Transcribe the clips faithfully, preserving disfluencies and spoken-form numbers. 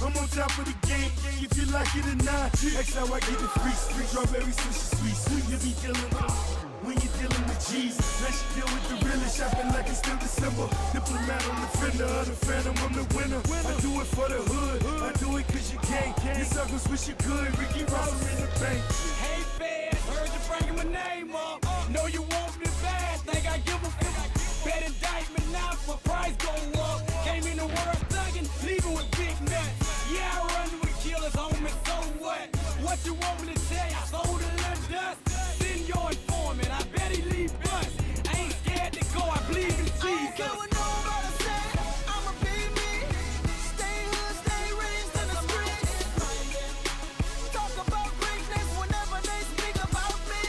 I'm on top of the game, if you like it or not. That's how I get the free street. Strawberry sushi sweet, sweet. You be dealing with when you're dealing with Jesus. Now she deal with the realest, shopping like it's still December. Diplomat on the fender of the phantom, I'm the winner. I do it for the hood, I do it cause you can't. Your circles wish you could, Ricky Ross in the bank. Hey fans, heard you bringing my name up. Know you want me bad, think I give a fuck. Bet indictment now, my price go up. Came in the world thuggin', leaving with big nuts. Yeah, I run with killers, homie, so what? What you want me to tell you? I sold a little dust. Send your informant, I bet he leave bust. I ain't scared to go, I believe in Jesus. I don't care what nobody say, I'ma be me. Stay hood, stay raised in the streets. Talk about greatness whenever they speak about me.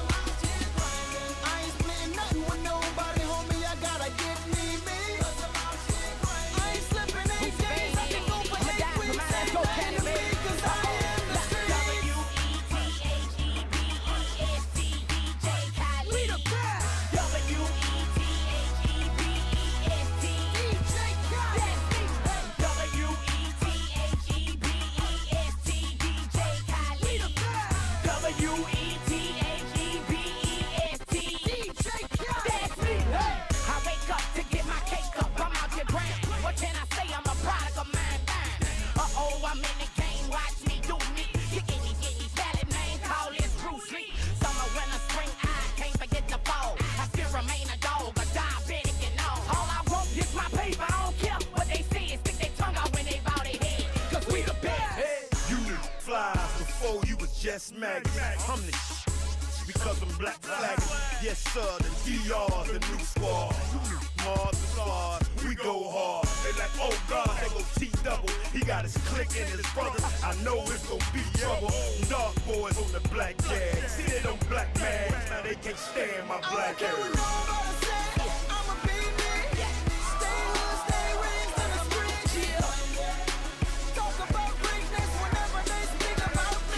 I ain't splitting nothing with nobody, homie, I gotta get me, me. I ain't slipping eight days, I can go for eight weeks. Ain't nothing to me, cause I am the street. W E T H E B E S T D J Khaled. We the best. W E T H E B E S T D J Khaled. W E T H E B E S T D J Khaled. We the best. W E T H E B E S T D J Khaled. That's me. I wake up to get my cake up. I'm out here grand. What can I say? I'm a product of mine. Uh oh, I'm in the game. Watch me do me. Kicking these, getting these valid names. Call this Bruce Lee. Summer, winter, spring, I can't forget the fall. I still remain a dog, a diabetic and all. All I want is my paper. I don't care what they say. Stick their tongue out when they bow their head. Cause we the best. You knew flies before you was just maggots. I'm the sh because I'm black flagging. Yes sir, the D R's the new squad. Mars the squad, we go hard. They like, oh God, they go T double. He got his clique and his brothers. I know it's gonna be trouble. Dark boys on the black jag. See they don't black mags, now they can't stand my I black don't care what hair. nobody say, I'ma be me. Stay hood, stay raised in the streets. Talk about greatness whenever they speak about me.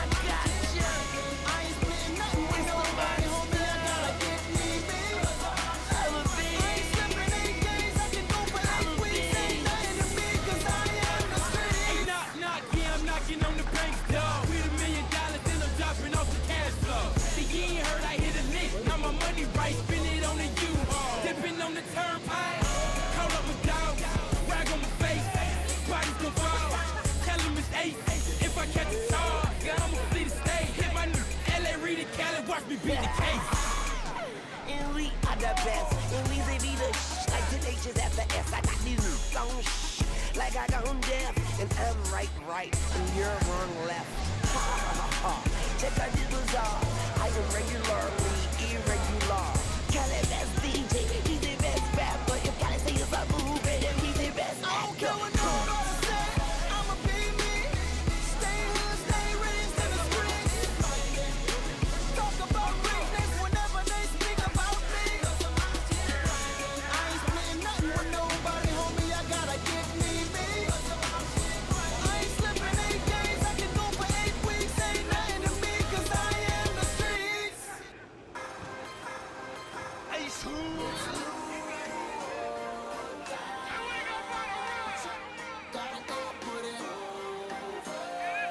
I ain't splitting nothing with nobody, homie, I gotta get me, me. I ain't slipping eight days, I can go for eight weeks. Ain't nothing to me, cause I am the Hey, street. knock, knock, yeah, I'm knocking on the bank's door. With a million dollars, then I'm dropping off the cash flow. See, you ain't heard I hit a lick. Now my money right, spend it on the U-Haul. Dipping on the turnpike, call up a dog, rag on my face, body's gon' fall. Tell him it's eight. If I catch a charge, yeah, I'ma flee the state. Hit my new L A Reed and Cali, watch me beat the case. And we are the best. And we say be the shh. Like the H's at the S. I got these song shh. Like I gone deaf. And I'm right, right. And you're wrong, left. Ha ha ha ha. Check out this bizarre. I am regularly irregular. Cali best D J. He's the best rapper. If Cali say it's a movie, then he's the best I don't care what actor. nobody say, I'ma be me. Stay hood, stay raised in the streets. Talk about greatness whenever they speak about me. I ain't splitting nothing with nobody, homie, I gotta get me, me. I ain't slipping eight days, I can go for eight weeks. Ain't nothing to me, cause I am the streets. Ace Hoods. Gotta go put it over.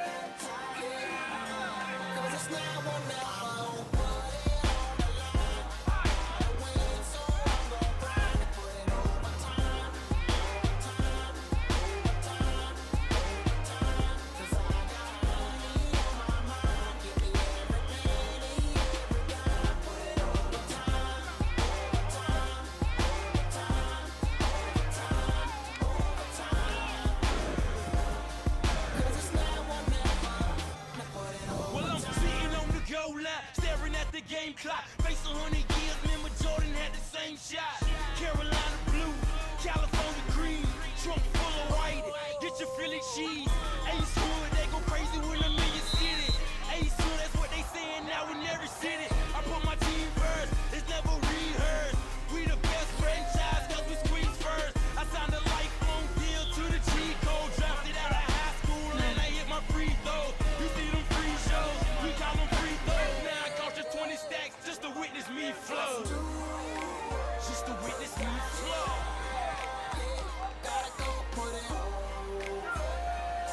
Cause it's now or never. Put it on the line. I win, so I'm gon' grind and put it over time. Overtime, overtime, overtime. Cause I got money on my mind. Give me every penny, every dime. Put it over time. Overtime, overtime, overtime, overtime. Cause it's now or never. Put it over. Well, I'm sitting on the goal line, staring at the game clock. Face a hundred years, remember Jordan had the same shot. Carolina blue, California green, trunk full of white. Get your Philly cheese. Ace Hood, they go crazy when I'm in your city. Ace Hood, that's what they saying now in every city. I put my team first, it's never rehearsed. We the best franchise, cause we squeeze first. I signed a lifelong deal to the G code, drafted out of high school, and I hit my free throws. You see them free shows, we call them free throws. Now I cost you twenty stacks just to witness me flow. Just to witness me flow. Gotta go put it over.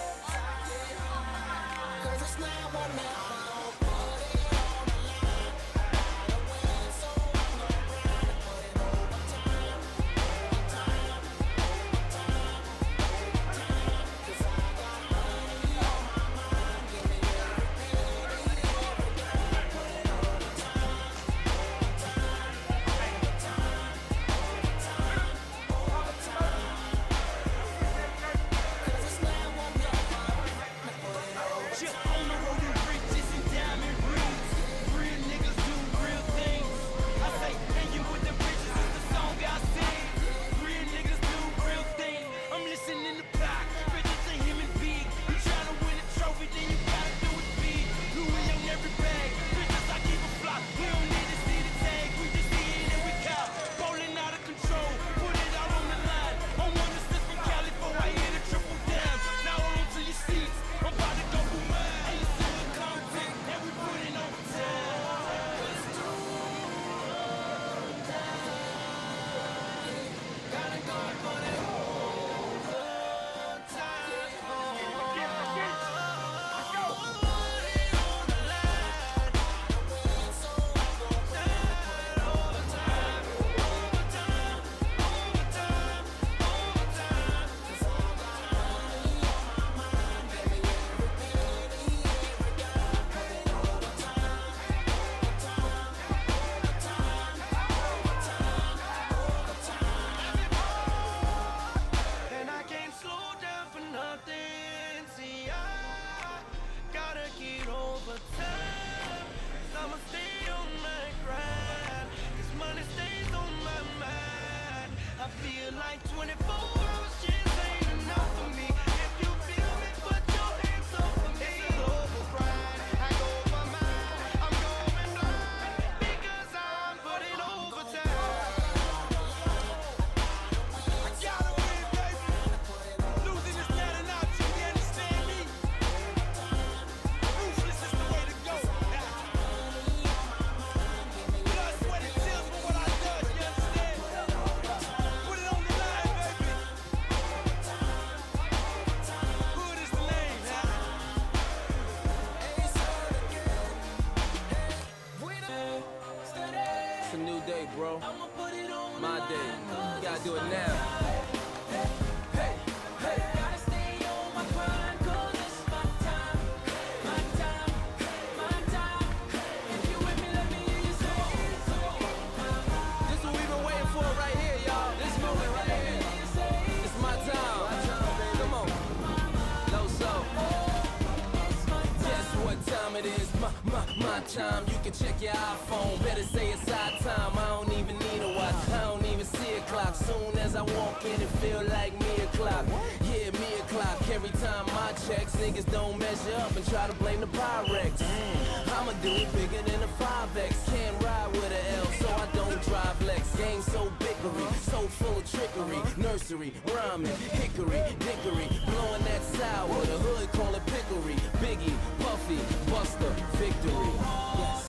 feel like twenty-four hours just ain't enough for me. If you feel me, put your hands up for me. It's a global grind. I go for mine. I'm going blind because I'm putting overtime. I gotta win, baby. Losing is not an option. You understand me? Ruthless is the way to go. Blood, sweat, and tears for what I done. You understand? Put it on the line, baby. Hood is the name, huh? It's a new day, bro. My day. You gotta do it now. Hey, hey. Gotta stay on my grind, 'cause it's my time. My time, my time. If you with me, let me hear you say so. This is what we've been waiting for right here, y'all. This moment right here. It's my time. Come on. Low soul. Guess what time it is? My, my, my time. You can check your iPhone. Better say it's our time. I don't even need a watch. I don't even see a clock. Soon as I walk in, it feel like me o'clock. Yeah, me o'clock. Every time I checks, niggas don't measure up and try to blame the Pyrex. I'ma do it bigger than a five X. Can't ride with a L, so I don't drive Lex. Game so bickery, so full of trickery. Nursery, rhyming, hickory, dickory. Blowing that sour, the hood call it pickery. Biggie, Puffy, Buster, victory.